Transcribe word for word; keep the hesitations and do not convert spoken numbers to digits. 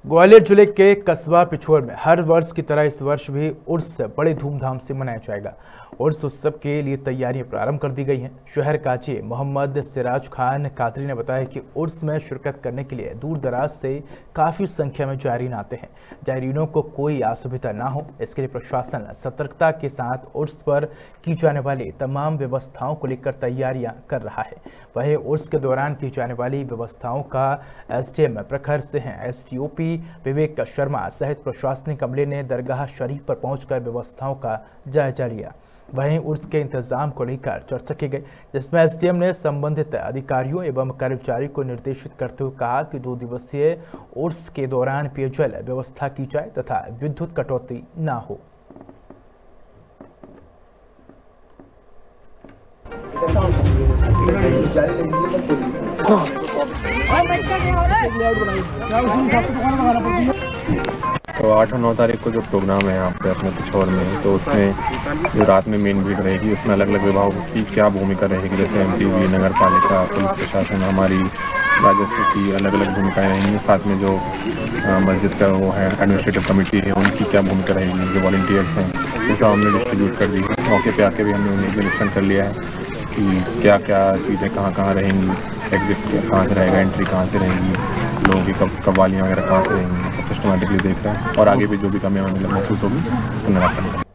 ग्वालियर जिले के कस्बा पिछोर में हर वर्ष की तरह इस वर्ष भी उर्स बड़े धूमधाम से मनाया जाएगा। उर्स उत्सव के लिए तैयारियां प्रारंभ कर दी गई हैं। शहर काजी मोहम्मद सिराज खान कादरी ने बताया कि उर्स में शिरकत करने के लिए दूर दराज से काफ़ी संख्या में जायरीन आते हैं। जायरीनों को कोई असुविधा ना हो, इसके लिए प्रशासन सतर्कता के साथ उर्स पर की जाने वाली तमाम व्यवस्थाओं को लेकर तैयारियां कर रहा है। वहीं उर्स के दौरान की जाने वाली व्यवस्थाओं का एसडीएम प्रखर सिंह, एसडीओपी विवेक शर्मा सहित प्रशासनिक अमले ने दरगाह शरीफ पर पहुंचकर व्यवस्थाओं का जायजा लिया। वहीं उर्स के इंतजाम को लेकर चर्चा की गई, जिसमें एसडीएम ने संबंधित अधिकारियों एवं कर्मचारियों को निर्देशित करते हुए कहा कि दो दिवसीय उर्स के दौरान पेयजल व्यवस्था की जाए तथा विद्युत कटौती न हो। तो आठ और नौ तारीख को जो प्रोग्राम है यहाँ पे अपने पिछोर में, तो उसमें जो रात में मेन भीड़ रहेगी उसमें अलग अलग विभागों की क्या भूमिका रहेगी, जैसे एमपीवी, नगर पालिका, पुलिस प्रशासन, हमारी राजस्व की अलग अलग भूमिकाएं रहेंगी। साथ में जो मस्जिद का वो है एडमिनिस्ट्रेटिव कमेटी है, उनकी क्या भूमिका रहेगी, जो वॉलंटियर्स हैं वो सब हमने डिस्ट्रीब्यूट कर दी है। मौके पे आके भी हमने उन्हें निरीक्षण कर लिया है कि क्या क्या चीज़ें कहाँ कहाँ रहेंगी, एग्जिट कहाँ से रहेगा, एंट्री कहाँ से रहेगी, लोगों की कब कवालियाँ वगैरह कहाँ से रहेंगी, सब सिस्टमेटिकली देख रहे हैं और आगे भी जो भी कमियाँ महसूस होगी उसको निराकरण करेंगे।